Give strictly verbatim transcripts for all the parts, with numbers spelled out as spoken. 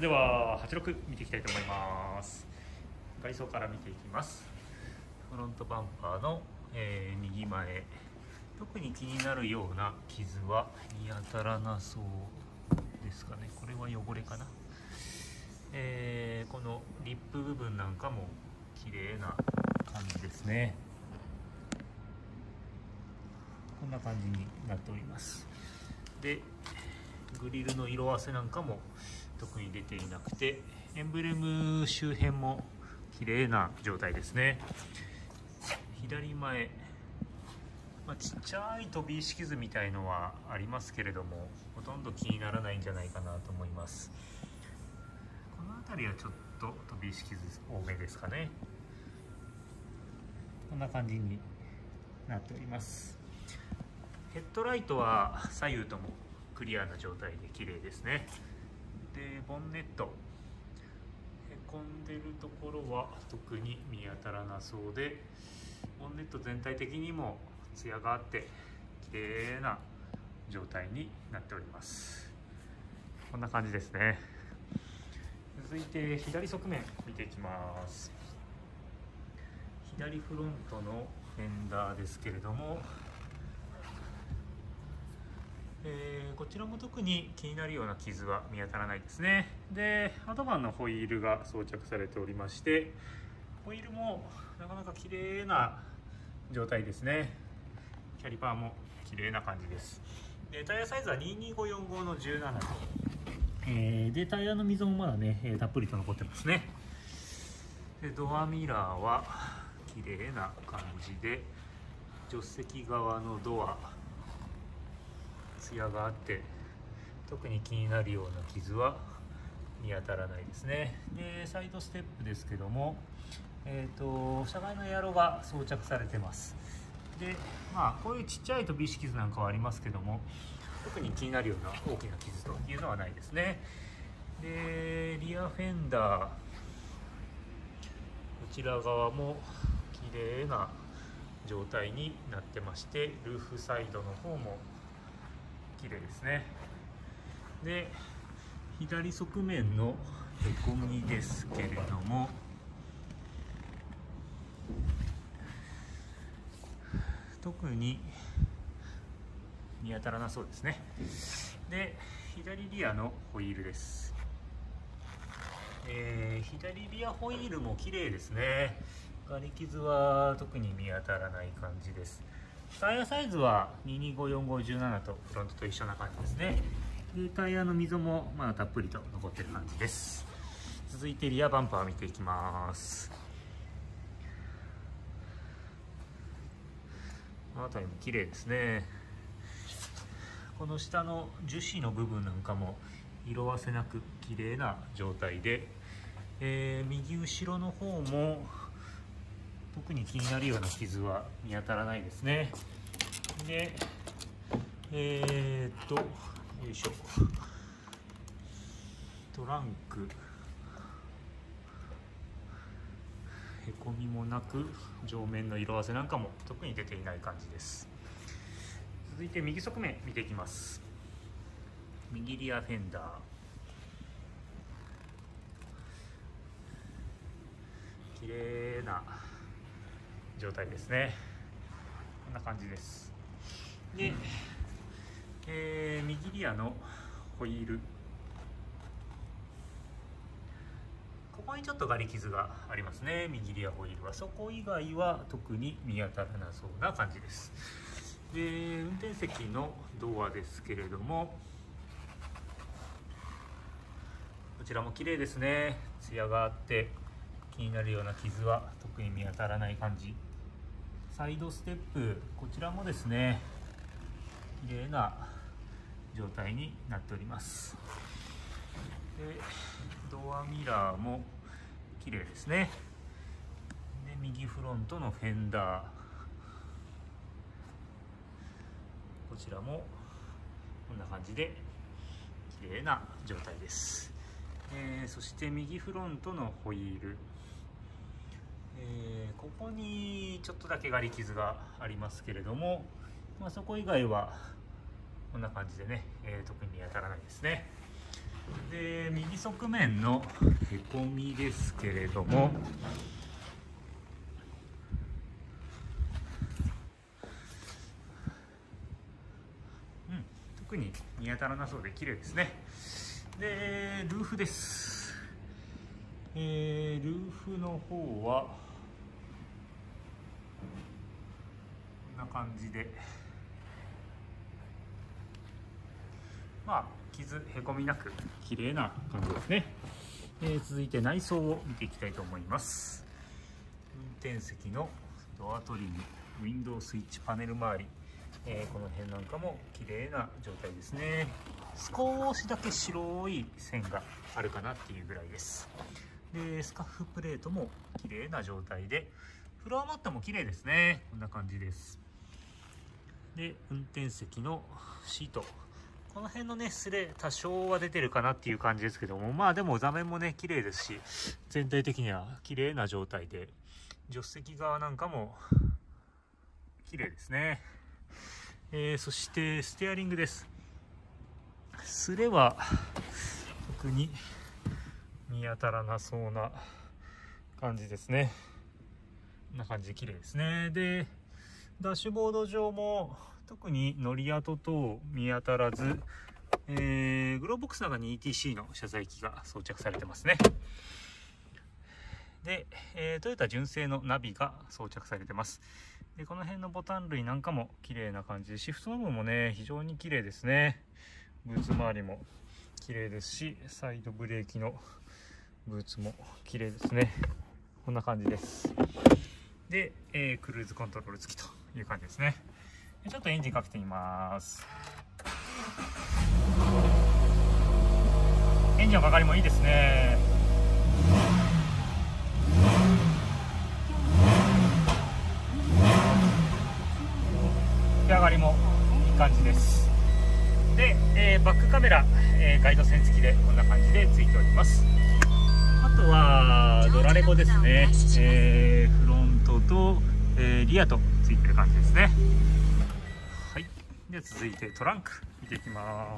でははちじゅうろく見ていきたいと思います。外装から見ていきます。フロントバンパーの、えー、右前、特に気になるような傷は見当たらなそうですかね。これは汚れかな。えー、このリップ部分なんかも綺麗な感じですね。こんな感じになっております。でグリルの色あせなんかも特に出ていなくて、エンブレム周辺も綺麗な状態ですね。左前、まあ、ちっちゃい飛び石傷みたいのはありますけれども、ほとんど気にならないんじゃないかなと思います。この辺りはちょっと飛び石傷多めですかね。こんな感じになっております。ヘッドライトは左右ともクリアな状態で綺麗ですね。でボンネット、へこんでるところは特に見当たらなそうで、ボンネット全体的にもツヤがあって綺麗な状態になっております。こんな感じですね。続いて左側面見ていきます。左フロントのフェンダーですけれども、えー、こちらも特に気になるような傷は見当たらないですね。でアドバンのホイールが装着されておりまして、ホイールもなかなか綺麗な状態ですね。キャリパーも綺麗な感じです。でタイヤサイズはにーにーごよんごのじゅうななと、えー、でタイヤの溝もまだねたっぷりと残ってますね。でドアミラーは綺麗な感じで、助手席側のドアツヤがあって特に気になるような傷は見当たらないですね。でサイドステップですけども、えーと車外のエアロが装着されてます。でまあこういうちっちゃい飛び石傷なんかはありますけども、特に気になるような大きな傷というのはないですね。でリアフェンダー、こちら側も綺麗な状態になってまして、ルーフサイドの方も綺麗ですね。で左側面のへこみですけれども、特に見当たらなそうですね。で左リアのホイールです。えー、左リアホイールも綺麗ですね。ガリ傷は特に見当たらない感じです。タイヤサイズはにーにーごよんごじゅうななとフロントと一緒な感じですね。でタイヤの溝もまだたっぷりと残ってる感じです。続いてリアバンパー見ていきます。この辺りも綺麗ですね。この下の樹脂の部分なんかも色あせなく綺麗な状態で、えー、右後ろの方も特に気になるような傷は見当たらないですね。でえー、っとよいしょ、トランクへこみもなく、上面の色あせなんかも特に出ていない感じです。続いて右側面見ていきます。右リアフェンダー、綺麗な状態ですね。こんな感じです。で、えー、右リアのホイール、ここにちょっとガリ傷がありますね。右リアホイールはそこ以外は特に見当たらなそうな感じです。で運転席のドアですけれども、こちらも綺麗ですね。ツヤがあって気になるような傷は特に見当たらない感じ。サイドステップ、こちらもですね綺麗な状態になっております。でドアミラーも綺麗ですね。で右フロントのフェンダー、こちらもこんな感じで綺麗な状態です。えー、そして右フロントのホイール、えー、ここにちょっとだけガリ傷がありますけれども、まあ、そこ以外はこんな感じでね、えー、特に見当たらないですね。 で右側面のへこみですけれども、うん、特に見当たらなそうで綺麗ですね。でルーフです。えー、ルーフの方はこんな感じで、まあ傷へこみなく綺麗な感じですね。えー、続いて内装を見ていきたいと思います。運転席のドアトリム、ウィンドウスイッチパネル周り、えー、この辺なんかも綺麗な状態ですね。少しだけ白い線があるかなっていうぐらいです。でスカッフプレートも綺麗な状態で、フロアマットも綺麗ですね。こんな感じです。で運転席のシート、この辺のねスレ多少は出てるかなっていう感じですけども、まあでも座面もね綺麗ですし、全体的には綺麗な状態で、助手席側なんかも綺麗ですね。えー、そしてステアリングです。スレは特に見当たらなそうな感じですね。こんな感じで綺麗ですね。でダッシュボード上も特に乗り跡等見当たらず、えー、グローボックスの中に イーティーシー の謝罪機が装着されてますね。で、えー、トヨタ純正のナビが装着されてます。でこの辺のボタン類なんかも綺麗な感じで、シフトの部分もね非常に綺麗ですね。ブーツ周りも綺麗ですし、サイドブレーキのブーツも綺麗ですね。こんな感じです。で、えー、クルーズコントロール付きという感じですね。ちょっとエンジンかけてみます。エンジンのかかりもいいですね。出上がりもいい感じです。で、えー、バックカメラ、えー、ガイド線付きでこんな感じで付いております。あとはドラレコですね。えー、フロントと、えー、リアと付いてる感じですね。はい、で続いてトランク見ていきます。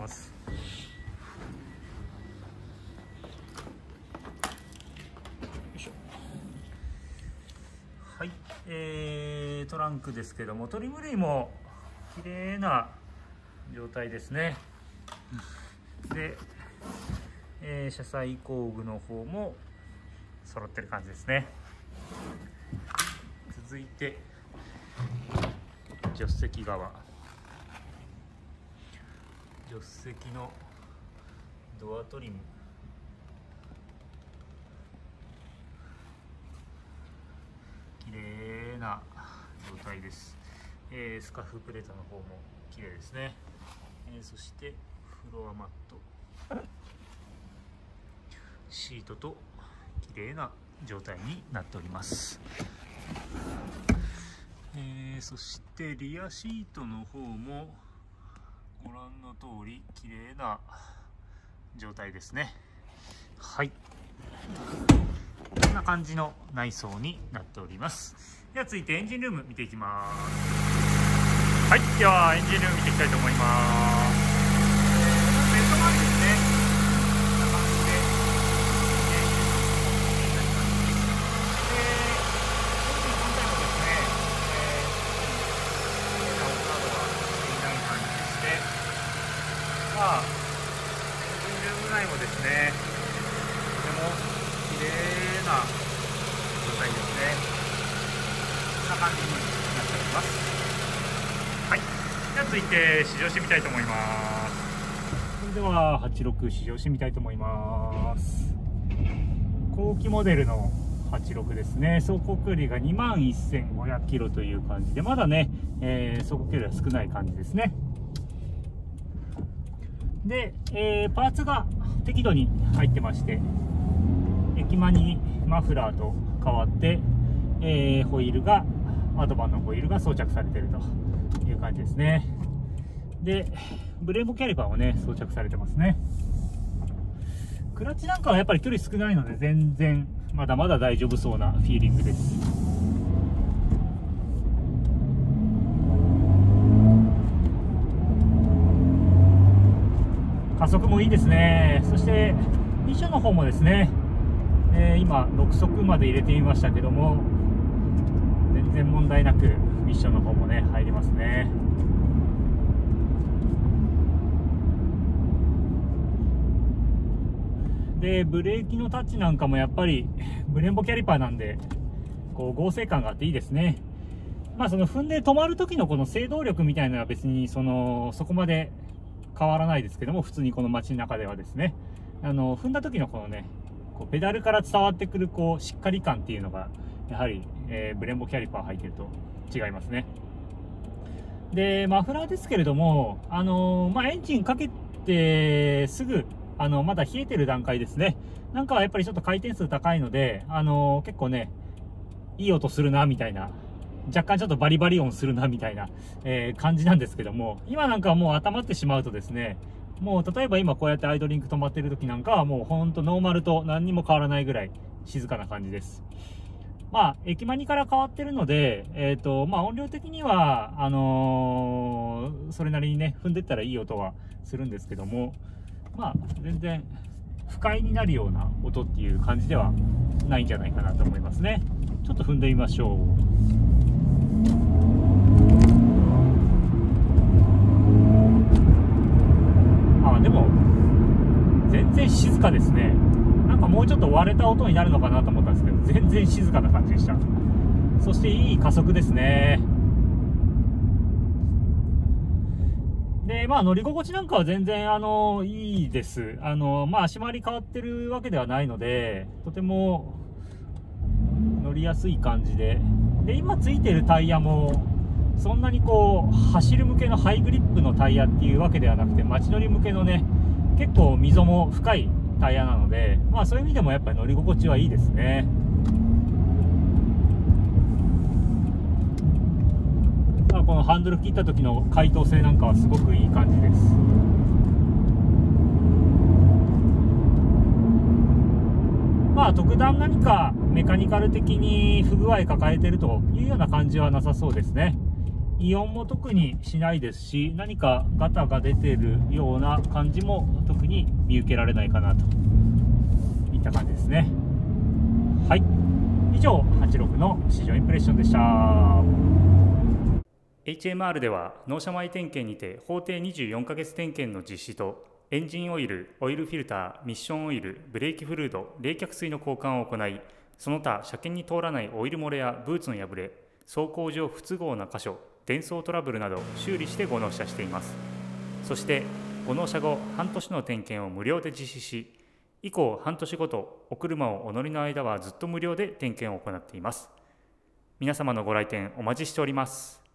はい、えー、トランクですけども、トリム類も綺麗な状態ですね。で、えー、車載工具の方も揃ってる感じですね。続いて助手席側、助手席のドアトリム、綺麗な状態です。えー、スカフプレートの方も綺麗ですね。えー、そしてフロアマット、シートと綺麗な状態になっております。えー、そしてリアシートの方もご覧の通り綺麗な状態ですね。はい、こんな感じの内装になっております。では続いてエンジンルーム見ていきます。はい、ではエンジンルーム見ていきたいと思います。ベルト周りですね。こんな感じで、えー、で、本体もですね、えー、綺麗なオフなどはしていない感じでして、まあエンジンルーム内もですね、とても綺麗な状態ですね。こんな感じになっております。はい、では続いて試乗してみたいと思います。それでははちじゅうろく試乗してみたいと思います。後期モデルのはちじゅうろくですね。走行距離がにまんせんごひゃくキロという感じで、まだね、えー、走行距離は少ない感じですね。で、えー、パーツが適度に入ってまして、駅間にマフラーと変わって、えー、ホイールがアドバンのホイールが装着されているという感じですね。でブレーボキャリパーもね装着されてますね。クラッチなんかはやっぱり距離少ないので全然まだまだ大丈夫そうなフィーリングです。 加速もいいですね。そしてミッションの方もですね、えー、今ろく速まで入れてみましたけども、全然問題なくミッションの方もね入りますね。でブレーキのタッチなんかもやっぱりブレンボキャリパーなんでこう合成感があっていいですね。まあその踏んで止まる時のこの制動力みたいなのは別にそのそこまで変わらないですけども、普通にこの街の中ではですね、あの踏んだ時のこのねこうペダルから伝わってくるこうしっかり感っていうのがやはり、えー、ブレンボキャリパー入ってると違いますね。でマフラーですけれども、あのー、まあ、エンジンかけてすぐあのまだ冷えてる段階ですねなんかはやっぱりちょっと回転数高いので、あのー、結構ねいい音するなみたいな、若干ちょっとバリバリ音するなみたいな、えー、感じなんですけども、今なんかはもう温まってしまうとですね、もう例えば今こうやってアイドリング止まってる時なんかはもうほんとノーマルと何にも変わらないぐらい静かな感じです。まあ駅マニから変わってるので、えーとまあ、音量的にはあのー、それなりにね踏んでったらいい音はするんですけども、まあ全然不快になるような音っていう感じではないんじゃないかなと思いますね。ちょっと踏んでみましょう。あ、でも全然静かですね。なんかもうちょっと割れた音になるのかなと思ったんですけど、全然静かな感じでした。そしていい加速ですね。でまあ乗り心地なんかは全然あのいいです。あのまあ足回り変わってるわけではないので、とても乗りやすい感じで、で今ついてるタイヤもそんなにこう走る向けのハイグリップのタイヤっていうわけではなくて、街乗り向けのね結構溝も深いタイヤなので、まあそういう意味でもやっぱり乗り心地はいいですね。まあ、このハンドル切った時の回答性なんかはすごくいい感じです。まあ特段何かメカニカル的に不具合抱えてるというような感じはなさそうですね。異音も特にしないですし、何かガタが出てるような感じも特に見受けられないかなといった感じですね。はい、以上はちじゅうろくの試乗インプレッションでした。 エイチエムアール では納車前点検にて法定にじゅうよんかげつ点検の実施と、エンジンオイル、オイルフィルター、ミッションオイル、ブレーキフルード、冷却水の交換を行い、その他車検に通らないオイル漏れやブーツの破れ、走行上不都合な箇所、電装トラブルなど修理してご納車しています。そしてご納車後半年の点検を無料で実施し、以降半年ごとお車をお乗りの間はずっと無料で点検を行っています。皆様のご来店お待ちしております。